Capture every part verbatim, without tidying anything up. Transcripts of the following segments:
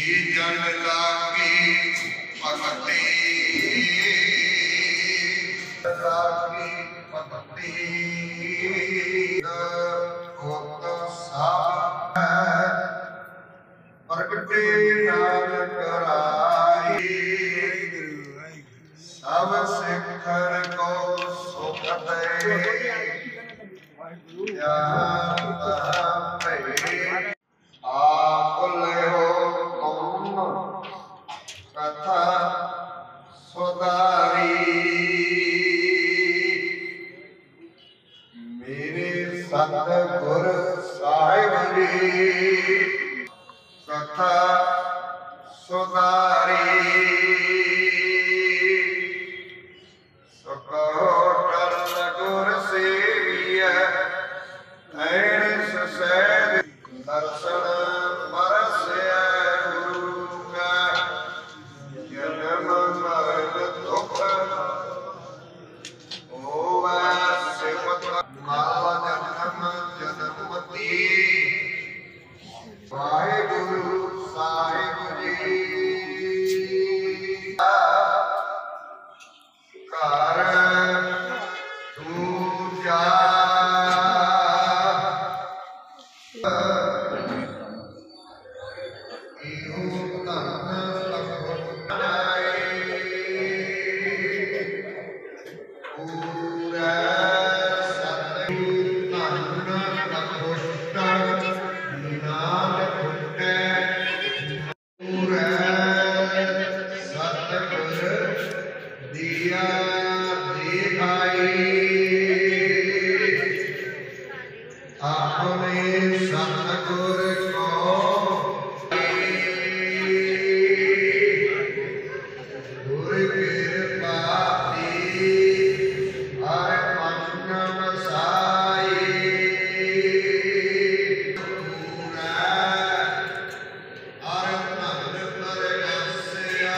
जन लागी भगती लागी भगती होत सब प्रगटे नानक राई सब सिखर को सुख दे आप ले तुम कथा सुधारी मेरे सतगुर साहिब जी कथा सुधारी गुर सेविय दर्शन बरसया गुरु का जन्म मरण दुख होवे सिमत माला जन्म जन्मती वाहिगुरु साहिब जी कर तू जा दिया दिखाई अपने सतगुर को गुर कृपा दी हर मन वसाई हर मन परगसिया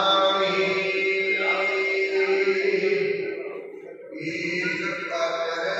एक